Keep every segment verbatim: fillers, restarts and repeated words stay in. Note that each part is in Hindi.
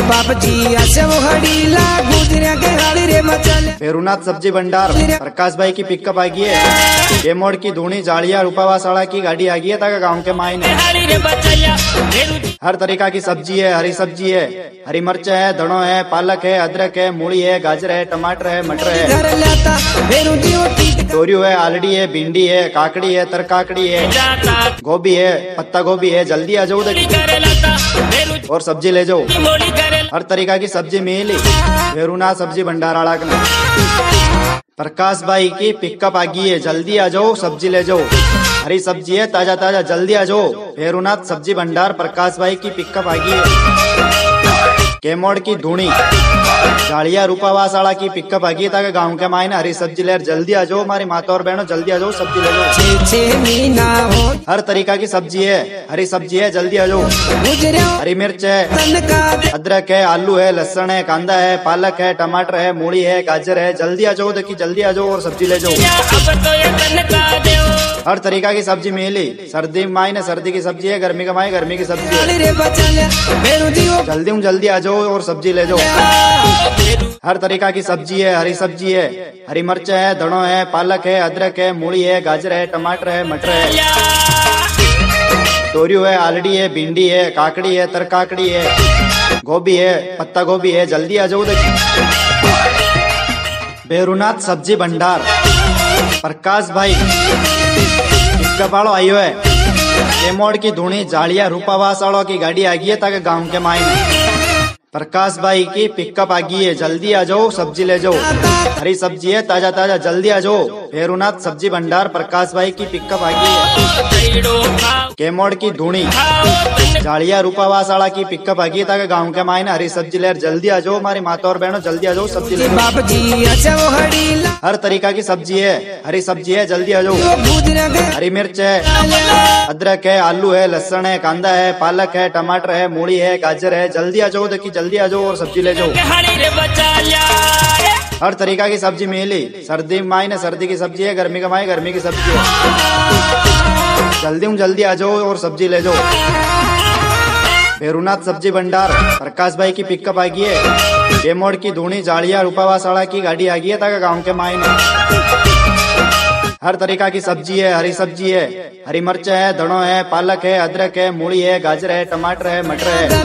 बाप जी ऐसे वो हड़ीला गुजरिया के गाड़ी रे मचल। भैरूनाथ सब्जी भंडार प्रकाश भाई की पिकअप आ गई है। ये मोड़ की धूनी जाड़िया रूपावासाड़ा की गाड़ी आ गई है ताकि गाँव के मायने हर तरीका की सब्जी है। हरी सब्जी है, हरी मिर्च है, धनो है, पालक है, अदरक है, मूली है, गाजर है, टमाटर है, मटर है, तोरियो है, आलड़ी है, भिंडी है, काकड़ी है, तरकाकड़ी है, गोभी है, पत्ता गोभी है। जल्दी आ जाओ और सब्जी ले जाओ। हर तरीका की सब्जी मिली भैरूनाथ सब्जी भंडार प्रकाश भाई की पिकअप आ गई है। जल्दी आ जाओ, सब्जी ले जाओ। हरी सब्जी है, ताजा ताजा। जल्दी आ जाओ। भैरूनाथ सब्जी भंडार प्रकाश भाई की पिकअप आ गई है। केमोड़ की धूनी जाड़िया रूपावासाड़ा की पिकअप आ गई ताकि गाँव के मायने हरी सब्जी ले। जल्दी आ जाओ हमारी माता और बहनों, जल्दी आ जाओ, सब्जी ले जाओ। हर तरीका की सब्जी है, हरी सब्जी है। जल्दी आ जाओ। हरी मिर्च है, अदरक है, आलू है, लहसुन है, कांदा है, पालक है, टमाटर है, मूली है, गाजर है। जल्दी आ जाओ, देखिए जल्दी आ जाओ और सब्जी ले जाओ। हर तरीका की सब्जी मिली। सर्दी मायने सर्दी की सब्जी है, गर्मी का मायने गर्मी की सब्जी है। जल्दी हूँ जल्दी आ जाओ और सब्जी ले जाओ। हर तरीका की सब्जी है, हरी सब्जी है, हरी मिर्च है, धनो है, पालक है, अदरक है, मूली है, गाजर है, टमाटर है, मटर है, तोरियो है, आलड़ी है, भिंडी है, काकड़ी है, तरकाकड़ी है, गोभी है, पत्ता गोभी है। जल्दी आ जाओ। भैरूनाथ सब्जी भंडार प्रकाश भाई इसका पाड़ो आयो है। केमोड़ की धूनी जाड़िया रूपावासाड़ों की गाड़ी आ गई है ताकि गाँव के मायने प्रकाश भाई की पिकअप आ गई है। जल्दी आ जाओ, सब्जी ले जाओ। हरी सब्जी है, ताजा ताजा। जल्दी आ जाओ। भैरूनाथ सब्जी भंडार प्रकाश भाई की पिकअप आ गई है। केमोड़ की धूनी जाड़िया रूपावासाड़ा की पिकअप आ गई ताकि गाँव के मायने हरी सब्जी ले। जल्दी आ जाओ हमारी माता और बहनों, जल्दी आ जाओ, सब्जी ले जाओ। हर तरीका की सब्जी है, हरी सब्जी है। जल्दी आ जाओ। हरी मिर्च है, अदरक है, आलू है, लहसुन है, कांदा है, पालक है, टमाटर है, मूली है, गाजर है। जल्दी आ जाओ, देखिए जल्दी आ जाओ और सब्जी ले जाओ। हर तरीका की सब्जी मिली। सर्दी मायने सर्दी की सब्जी है, गर्मी का मायने गर्मी की सब्जी है। जल्दी हूँ जल्दी आ जाओ और सब्जी ले जाओ। भैरूनाथ सब्जी भंडार प्रकाश भाई की पिकअप आ गई है। केमोड़ की धूनी जाड़िया रूपावासाड़ा की गाड़ी आ गई है ताकि गाँव के मायने हर तरीका की सब्जी है, हरी सब्जी है, हरी मिर्च है, धनो है, पालक है, अदरक है, मूली है, गाजर है, टमाटर है, मटर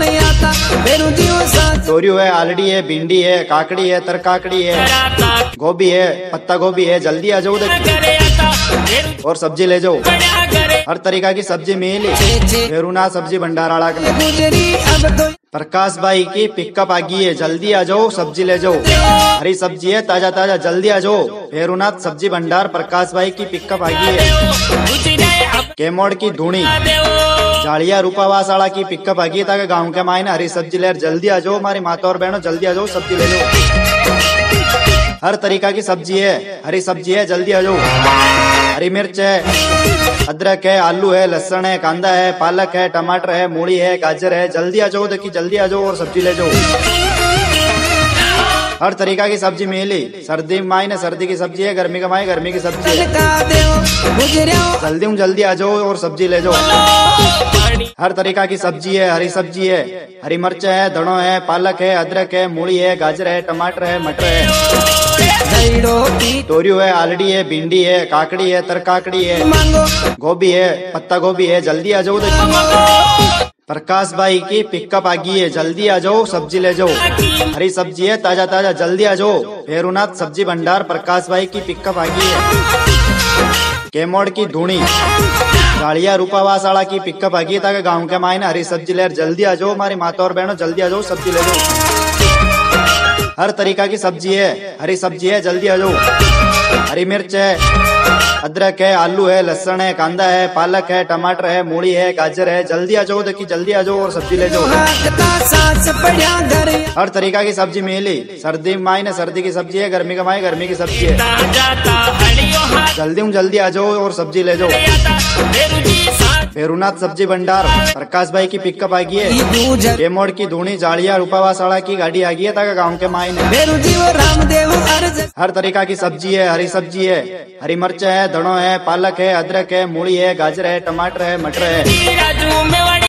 है, तोरियो है, आलड़ी है, भिंडी है, काकड़ी है, तरकाकड़ी है, गोभी है, पत्ता गोभी है। जल्दी आ जाओ और सब्जी ले जाओ। हर तरीका की सब्जी मिली भैरूनाथ सब्जी भंडार प्रकाश भाई की पिकअप आ गई है। जल्दी आ जाओ, सब्जी ले जाओ। हरी सब्जी है, ताजा ताजा। जल्दी आ जाओ। भैरूनाथ सब्जी भंडार प्रकाश भाई की पिकअप आ गई है। केमोड़ की धूनी जाड़िया रूपावासाड़ा की पिकअप आ गई ताकि गाँव के मायने हरी सब्जी ले। जल्दी आ जाओ हमारी माता और बहनों, जल्दी आ जाओ, सब्जी ले जाओ। हर तरीका की सब्जी है, हरी सब्जी है। जल्दी आ जाओ। हरी मिर्च है, अदरक है, आलू है, लहसुन है, कांदा है, पालक है, टमाटर है, मूली है, गाजर है। जल्दी आ जाओ, देखिए जल्दी आ जाओ और सब्जी ले जाओ। हर तरीका की सब्जी मिली। सर्दी मायने सर्दी की सब्जी है, गर्मी का मायने गर्मी की सब्जी है। जल्दी हूँ जल्दी आ जाओ और सब्जी ले जाओ। हर तरीका की सब्जी है, हरी सब्जी है, हरी मिर्च है, धनो है, पालक है, अदरक है, मूली है, गाजर है, टमाटर है, मटर है, तोरियो है, आलड़ी है, भिंडी है, काकड़ी है, तरकाकड़ी है, गोभी है, पत्ता गोभी है। जल्दी आ जाओ। प्रकाश भाई की पिकअप आ गई है। जल्दी आ जाओ, सब्जी ले जाओ। हरी सब्जी है, ताजा ताजा। जल्दी आ जाओ। भैरूनाथ सब्जी भंडार प्रकाश भाई की पिकअप आ गई है। केमोड़ की धूनी जाड़िया रूपावासाड़ा की पिकअप आ गई ताकि गाँव के मायने हरी सब्जी ले। जल्दी आ जाओ हमारी माता और बहनों, जल्दी आ जाओ, सब्जी ले जाओ। हर तरीका की सब्जी है, हरी सब्जी है। जल्दी आ जाओ। हरी मिर्च है, अदरक है, आलू है, लहसुन है, कांदा है, पालक है, टमाटर है, मूली है, गाजर है। जल्दी आ जाओ, देखिए जल्दी आ जाओ और सब्जी ले जाओ। हर तरीका की सब्जी मिली। सर्दी मायने सर्दी की सब्जी है, गर्मी का मायने गर्मी की सब्जी है। जल्दी हूँ जल्दी आ जाओ और सब्जी ले जाओ। भैरूनाथ सब्जी भंडार प्रकाश भाई की पिकअप आ गई है। केमोड़ की धूनी जाड़िया रूपावासाड़ा की गाड़ी आ गई है ताकि गाँव के मायने हर तरीका की सब्जी है, हरी सब्जी है, हरी मिर्च है, धनो है, पालक है, अदरक है, मूली है, गाजर है, टमाटर है, मटर है।